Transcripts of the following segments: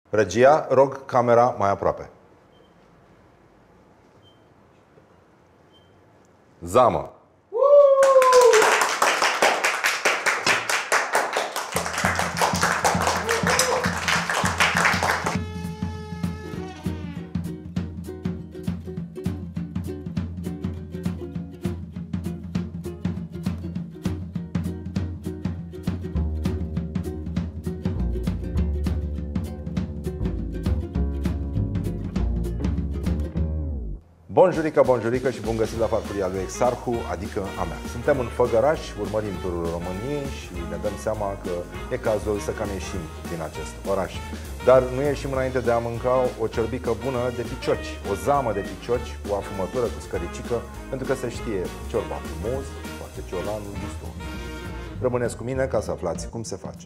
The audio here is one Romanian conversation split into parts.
Regia, rog camera mai aproape. Zamă. Bonjurică, bonjurică și bun găsit la farfuria lui Exarhu, adică a mea. Suntem în Făgăraș, urmărim turul României și ne dăm seama că e cazul să cam ieșim din acest oraș. Dar nu ieșim înainte de a mânca o ciorbică bună de picioci, o zamă de picioci cu afumătură, cu scăricică, pentru că se știe ciorba frumos, face ciolanul gustos. Rămâneți cu mine ca să aflați cum se face.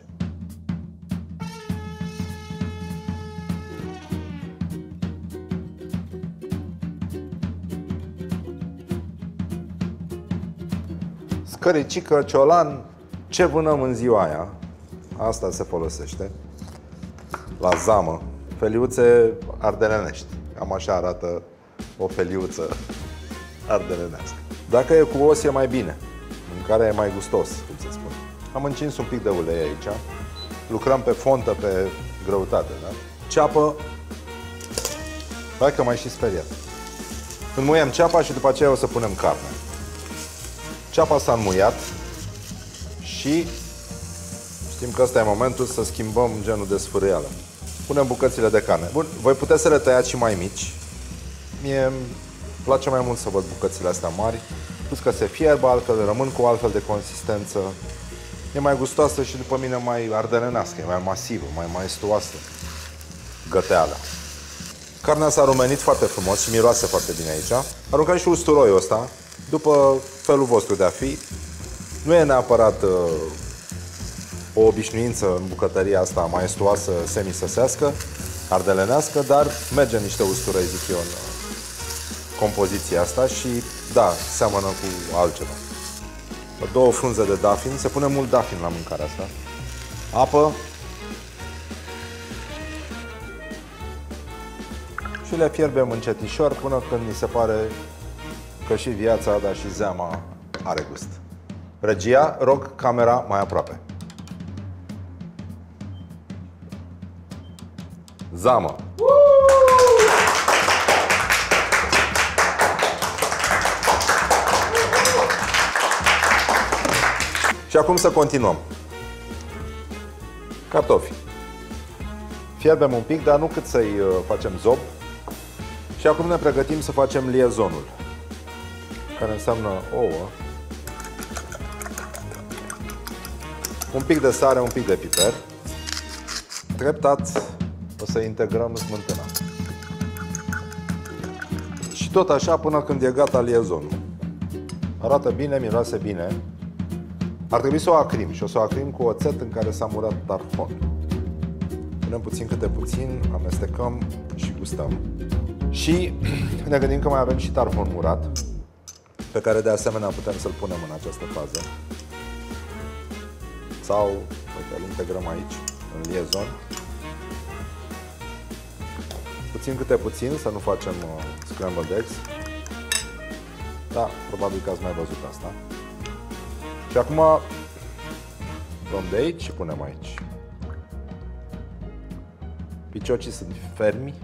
Scăricică, ciolan, ce vânăm în ziua aia, asta se folosește la zamă, feliuțe ardelenești. Cam așa arată o feliuță ardelenească. Dacă e cu os e mai bine, mâncarea e mai gustos, cum se spune. Am încins un pic de ulei aici, lucrăm pe fontă, pe greutate, da? Ceapă, hai că m-ai și speriat. Înmuiem ceapa și după aceea o să punem carne. Ceapa s-a înmuiat și știm că ăsta e momentul să schimbăm genul de sfârâială. Punem bucățile de carne. Bun, voi puteți să le tăiați și mai mici. Mie îmi place mai mult să văd bucățile astea mari, plus că se fierbă altfel, rămân cu altfel de consistență. E mai gustoasă și după mine mai ardelenească, e mai masivă, mai maestuoasă găteala. Carnea s-a rumenit foarte frumos și miroase foarte bine aici. Aruncăm și usturoiul ăsta, după felul vostru de a fi. Nu e neapărat o obișnuință în bucătăria asta maestuoasă, semisăsească, ardelenească, dar merge niște usturoi, zic eu, în compoziția asta și da, seamănă cu altceva. Două frunze de dafin, se pune mult dafin la mâncarea asta. Apă. Și le fierbem încetișor până când mi se pare că și viața, dar și zeama are gust. Regia, rog camera mai aproape. Zamă. Și acum să continuăm. Cartofi. Fierbem un pic, dar nu cât să-i facem zob. Și acum ne pregătim să facem liezonul, care înseamnă ouă, un pic de sare, un pic de piper. Treptat o să integrăm smântâna. Și tot așa până când e gata liezonul. Arată bine, miroase bine. Ar trebui să o acrim și o să o acrim cu oțet în care s-a murat tarhon. Punem puțin câte puțin, amestecăm și gustăm. Și ne gândim că mai avem și tarhon murat, pe care de asemenea putem să-l punem în această fază. Sau, uite, îl integrăm aici, în liezon. Puțin câte puțin, să nu facem scrambled eggs. Da, probabil că ați mai văzut asta. Și acum luăm de aici și punem aici. Piciocii sunt fermi.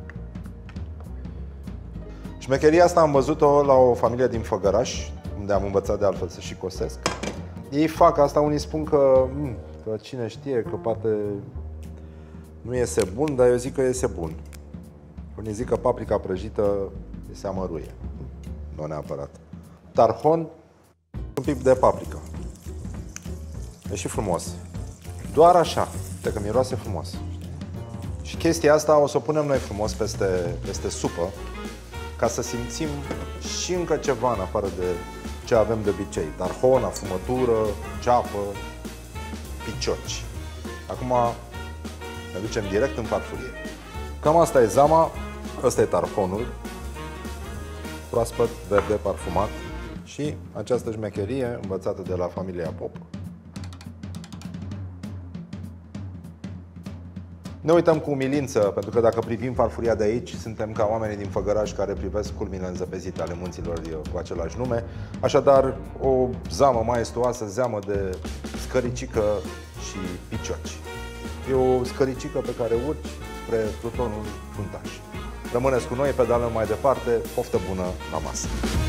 Șmecheria asta am văzut-o la o familie din Făgăraș, unde am învățat de altfel să și cosesc. Ei fac asta, unii spun că cine știe, că poate nu iese bun, dar eu zic că iese bun. Unii zic că paprika prăjită se amăruie, nu neapărat. Tarhon, un pic de paprika. E și frumos. Doar așa, uite că miroase frumos. Și chestia asta o să o punem noi frumos peste supă, ca să simțim și încă ceva în afară de ce avem de obicei. Tarhon, afumătură, ceapă, picioci. Acum ne ducem direct în farfurie. Cam asta e zama, ăsta e tarhonul, proaspăt, verde, parfumat și această șmecherie învățată de la familia Pop. Ne uităm cu umilință, pentru că dacă privim farfuria de aici, suntem ca oamenii din Făgăraș care privesc culmile înzăpezite ale munților cu același nume. Așadar, o zamă maestuoasă, zeamă de scăricică și picioci. E o scăricică pe care urci spre plutonul fruntaș. Rămâneți cu noi, pedalăm mai departe, poftă bună la masă!